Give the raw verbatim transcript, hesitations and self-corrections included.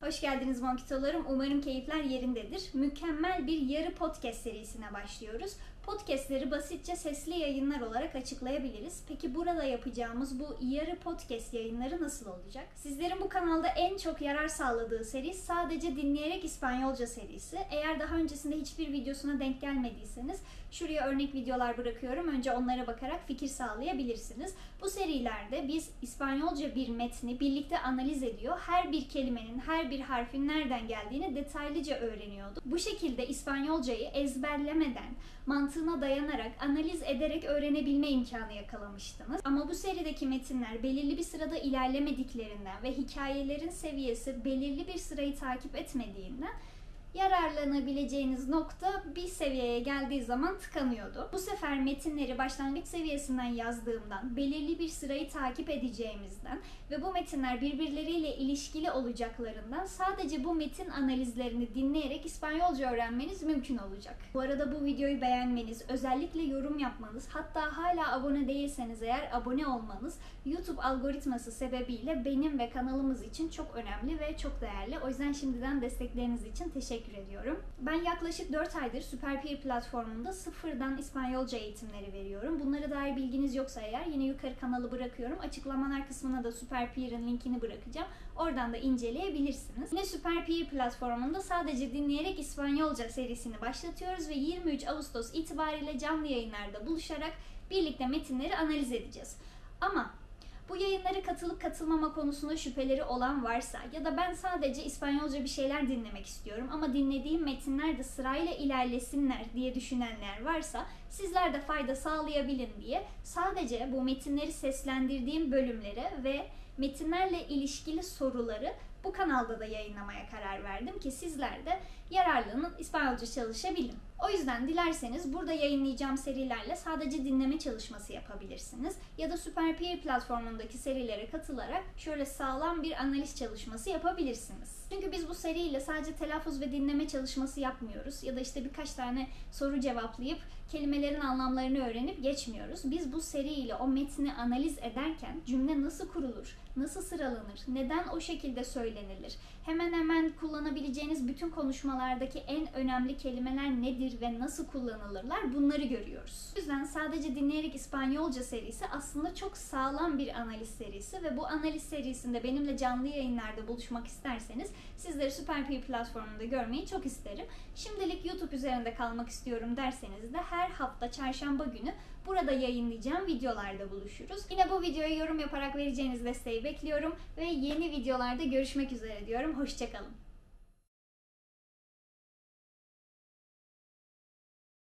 Hoş geldiniz Monkitolarım. Umarım keyifler yerindedir. Mükemmel bir yarı podcast serisine başlıyoruz. Podcastleri basitçe sesli yayınlar olarak açıklayabiliriz. Peki burada yapacağımız bu yarı podcast yayınları nasıl olacak? Sizlerin bu kanalda en çok yarar sağladığı seri Sadece Dinleyerek İspanyolca serisi. Eğer daha öncesinde hiçbir videosuna denk gelmediyseniz şuraya örnek videolar bırakıyorum. Önce onlara bakarak fikir sağlayabilirsiniz. Bu serilerde biz İspanyolca bir metni birlikte analiz ediyor. Her bir kelimenin, her bir harfin nereden geldiğini detaylıca öğreniyorduk. Bu şekilde İspanyolcayı ezberlemeden, mantığına dayanarak, analiz ederek öğrenebilme imkanı yakalamıştınız. Ama bu serideki metinler belirli bir sırada ilerlemediklerinden ve hikayelerin seviyesi belirli bir sırayı takip etmediğinden yararlanabileceğiniz nokta bir seviyeye geldiği zaman tıkanıyordu. Bu sefer metinleri başlangıç seviyesinden yazdığımdan, belirli bir sırayı takip edeceğimizden ve bu metinler birbirleriyle ilişkili olacaklarından sadece bu metin analizlerini dinleyerek İspanyolca öğrenmeniz mümkün olacak. Bu arada bu videoyu beğenmeniz, özellikle yorum yapmanız, hatta hala abone değilseniz eğer abone olmanız YouTube algoritması sebebiyle benim ve kanalımız için çok önemli ve çok değerli. O yüzden şimdiden destekleriniz için teşekkür ediyorum. Ben yaklaşık dört aydır SuperPeer platformunda sıfırdan İspanyolca eğitimleri veriyorum. Bunlara dair bilginiz yoksa eğer yine yukarı kanalı bırakıyorum. Açıklamalar kısmına da SuperPeer'in linkini bırakacağım. Oradan da inceleyebilirsiniz. Yine SuperPeer platformunda Sadece Dinleyerek İspanyolca serisini başlatıyoruz ve yirmi üç Ağustos itibariyle canlı yayınlarda buluşarak birlikte metinleri analiz edeceğiz. Ama bu yayınlara katılıp katılmama konusunda şüpheleri olan varsa ya da ben sadece İspanyolca bir şeyler dinlemek istiyorum ama dinlediğim metinler de sırayla ilerlesinler diye düşünenler varsa sizler de fayda sağlayabilin diye sadece bu metinleri seslendirdiğim bölümleri ve metinlerle ilişkili soruları bu kanalda da yayınlamaya karar verdim ki sizler de yararlanın, İspanyolca çalışabilin. O yüzden dilerseniz burada yayınlayacağım serilerle sadece dinleme çalışması yapabilirsiniz. Ya da SuperPeer platformundaki serilere katılarak şöyle sağlam bir analiz çalışması yapabilirsiniz. Çünkü biz bu seriyle sadece telaffuz ve dinleme çalışması yapmıyoruz. Ya da işte birkaç tane soru cevaplayıp kelimelerin anlamlarını öğrenip geçmiyoruz. Biz bu seriyle o metni analiz ederken cümle nasıl kurulur, nasıl sıralanır, neden o şekilde söylenilir, hemen hemen kullanabileceğiniz bütün konuşmalardaki en önemli kelimeler nedir ve nasıl kullanılırlar bunları görüyoruz. O yüzden Sadece Dinleyerek İspanyolca serisi aslında çok sağlam bir analiz serisi ve bu analiz serisinde benimle canlı yayınlarda buluşmak isterseniz sizleri SuperPeer platformunda görmeyi çok isterim. Şimdilik YouTube üzerinde kalmak istiyorum derseniz de her hafta çarşamba günü burada yayınlayacağım videolarda buluşuruz. Yine bu videoya yorum yaparak vereceğiniz desteği bekliyorum ve yeni videolarda görüşmek üzere diyorum. Hoşça kalın.